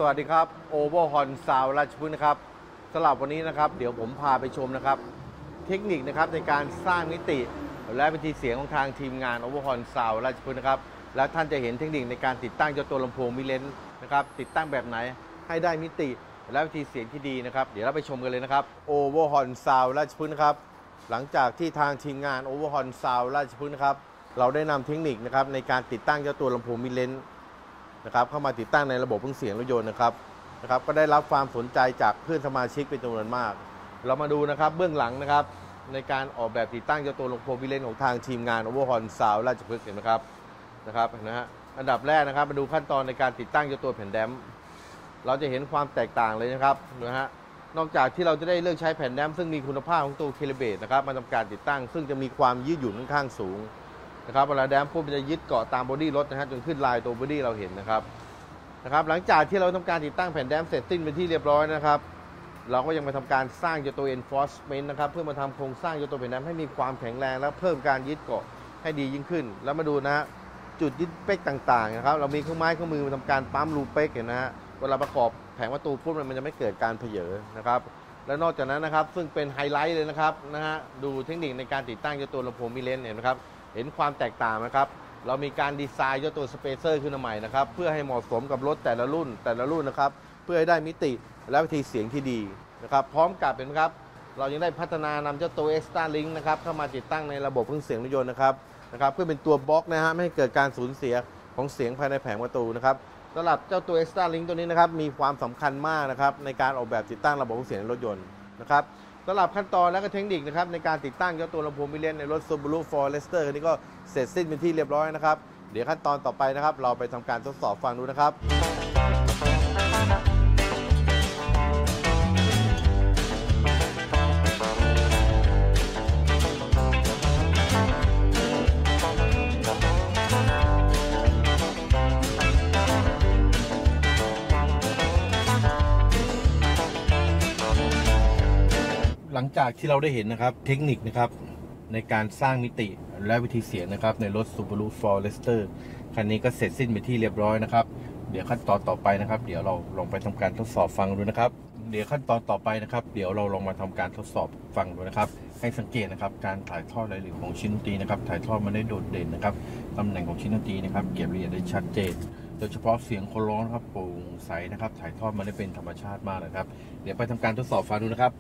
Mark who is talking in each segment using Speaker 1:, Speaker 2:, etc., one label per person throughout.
Speaker 1: วัสดีครับโอเวอร์ฮอนซาวราชพฤกษ์นะครับสำหรับวันนี้นะครับเดี๋ยวผมพาไปชมนะครับเทคนิคนะครับในการสร้างมิติและวิธีเสียงของทางทีมงานโอเวอร์ฮอนซาวราชพฤกษ์นะครับและท่านจะเห็นเทคนิคในการติดตั้งเจ้าตัวลำโพงมิเลนส์นะครับติดตั้งแบบไหนให้ได้มิติและวิธีเสียงที่ดีนะครับเดี๋ยวเราไปชมกันเลยนะครับโอเวอร์ฮอนซาวราชพฤกษ์นะครับหลังจากที่ทางทีมงานโอเวอร์ฮอนซาวราชพฤกษ์นะครับเราได้นำเทคนิคนะครับในการติดตั้งเจ้าตัวลำโพงมิเลนส์นะครับเข้ามาติดตั้งในระบบเครื่องเสียงรถยนต์นะครับก็ได้รับความสนใจจากเพื่อนสมาชิกเป็นจำนวนมากเรามาดูนะครับเบื้องหลังนะครับในการออกแบบติดตั้งเจ้าตัวลำโพงมิเลนส์ของทางทีมงานโอเวอร์ฮอนซาวราชพฤกษ์เห็นไหมครับอันดับแรกนะครับมาดูขั้นตอนในการติดตั้งเจ้าตัวแผ่นแดมป์เราจะเห็นความแตกต่างเลยนะครับนอกจากที่เราจะได้เลือกใช้แผ่นแดมป์ซึ่งมีคุณภาพของตัวเคลิเบตนะครับมาทำการติดตั้งซึ่งจะมีความยืดหยุ่นค่อนข้างสูงนะครับเวลาแดมป์ปุ๊บมันจะยึดเกาะตามบอดี้รถจนขึ้นลายตัวบอดี้เราเห็นนะครับหลังจากที่เราทำการติดตั้งแผ่นแดมป์เสร็จสิ้นเป็นที่เรียบร้อยนะครับเราก็ยังมาทำการสร้างเจ้าตัว enforcement นะครับเพื่อมาทำโครงสร้างเจ้าตัวแผ่นแดมป์ให้มีความแข็งแรงและเพิ่มการยึดเกาะให้ดียิ่งขึ้นแล้วมาดูนะจุดยึดเป๊กต่างๆนะครับเรามีเครื่องไม้เครื่องมือมาทำการปั๊มรูเป๊กเห็นนะฮะเวลาประกอบแผงประตูปุ๊บมันจะไม่เกิดการเผยนะครับและนอกจากนั้นนะครับซึ่งเป็นไฮไลท์เลยนะครับดูเทคนิคในการติดตั้งเจ้าตัวลำโพงมิเลนส์เห็นไหมครับเห็นความแตกต่างนะครับเรามีการดีไซน์เจ้าตัวสเปเซอร์ขึ้นมาใหม่นะครับเพื่อให้เหมาะสมกับรถแต่ละรุ่นนะครับเพื่อให้ได้มิติและวิธีเสียงที่ดีนะครับพร้อมกับเป็นครับเรายังได้พัฒนานำเจ้าตัว Extra Link นะครับเข้ามาติดตั้งในระบบเครื่องเสียงรถยนต์นะครับเพื่อเป็นตัวบล็อกนะฮะไม่ให้เกิดการสูญเสียของเสียงภายในแผงประตูนะครับสำหรับเจ้าตัว Extra Link ตัวนี้นะครับมีความสำคัญมากนะครับในการออกแบบติดตั้งระบบเครื่องเสียงรถยนต์นะครับสำหรับขั้นตอนและก็เทคนิคนะครับในการติดตั้งเจ้าตัวลำโพงมิเลนส์ในรถ Subaru Forester คันนี้ก็เสร็จสิ้นเป็นที่เรียบร้อยนะครับเดี๋ยวขั้นตอนต่อไปนะครับเราไปทำการทดสอบฟังดูนะครับหลังจากที่เราได้เห็นนะครับเทคนิคนะครับในการสร้างมิติและวิธีเสียงนะครับในรถ Subaru Forester คันนี้ก็เสร็จสิ้นไปที่เรียบร้อยนะครับเดี๋ยวขั้นตอนต่อไปนะครับเดี๋ยวเราลองไปทำการทดสอบฟังดูนะครับเดี๋ยวขั้นตอนต่อไปนะครับเดี๋ยวเราลองมาทำการทดสอบฟังดูนะครับให้สังเกตนะครับการถ่ายทอดรายละเอียดของชิ้นดนตรีนะครับถ่ายทอดมาได้โดดเด่นนะครับตำแหน่งของชิ้นดนตรีนะครับเก็บรายละเอียดได้ชัดเจนโดยเฉพาะเสียงคนร้องนะครับโปร่งใสนะครับถ่ายทอดมาได้เป็นธรรมชาติมากเลยครับเดี๋ยวไปทำการทดสอบฟังดูนะครับ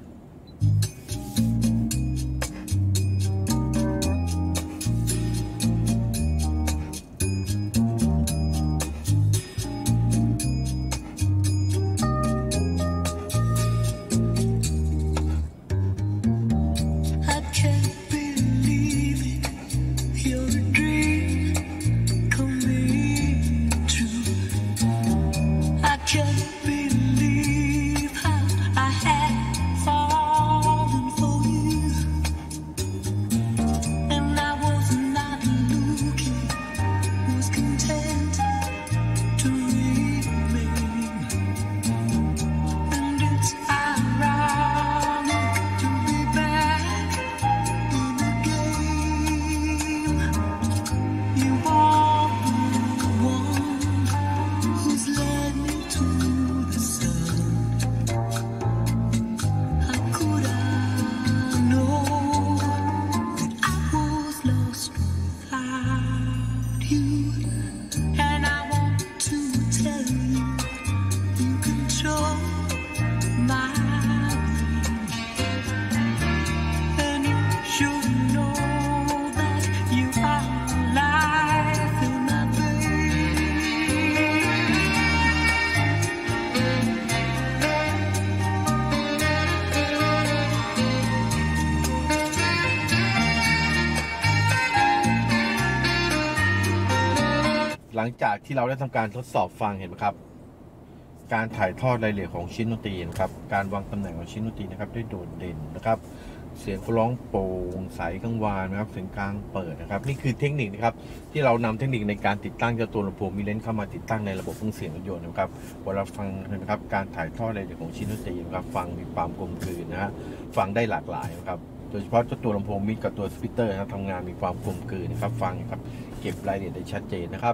Speaker 1: หลังจากที่เราได้ทำการทดสอบฟังเห็นไหมครับการถ่ายทอดรายละเอียดของชิ้นดนตรีนะครับการวางตำแหน่งของชิ้นดนตรีนะครับได้โดดเด่นนะครับเสียงร้องโปร่งใสกังวานนะครับเสียงกลางเปิดนะครับนี่คือเทคนิคนะครับที่เรานำเทคนิคในการติดตั้งเจ้าตัวลำโพงมิเลนส์เข้ามาติดตั้งในระบบเครื่องเสียงรถยนต์นะครับเวลาฟังนะครับการถ่ายทอดรายละเอียดของชิ้นดนตรีนะครับฟังมีความกลมกลืนนะฮะฟังได้หลากหลายนะครับโดยเฉพาะเจ้าตัวลำโพงมิดกับตัวสปีกเกอร์นะครับทำงานมีความกลมกลืนนะครับฟังครับเก็บรายละเอียดได้ชัดเจนนะครับ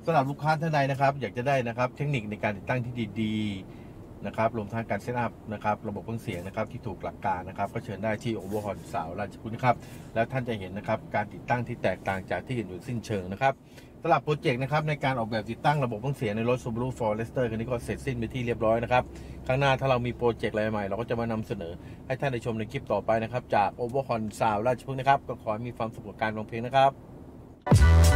Speaker 1: สำหรับลูกค้าท่านใดนะครับอยากจะได้นะครับเทคนิคในการติดตั้งที่ดีๆนะครับรวมทั้งการเซตอัพนะครับระบบเครื่องเสียงนะครับที่ถูกหลักการนะครับก็เชิญได้ที่โอเวอร์ฮอนสาวราชพฤกษ์นะครับแล้วท่านจะเห็นนะครับการติดตั้งที่แตกต่างจากที่อื่นอยู่สิ้นเชิงนะครับสำหรับโปรเจกต์นะครับในการออกแบบติดตั้งระบบเครื่องเสียงในรถ Subaru Forester คันนี้ก็เสร็จสิ้นไปที่เรียบร้อยนะครับข้างหน้าถ้าเรามีโปรเจกต์อะไรใหม่เราก็จะมานำเสนอให้ท่านได้ชมในคลิปต่อไปนะครับจากโอเวอร์ฮอนสาวราชพฤกษ์นะครับก็ขอให้มีความสุขกับการฟังเพลงนะครับ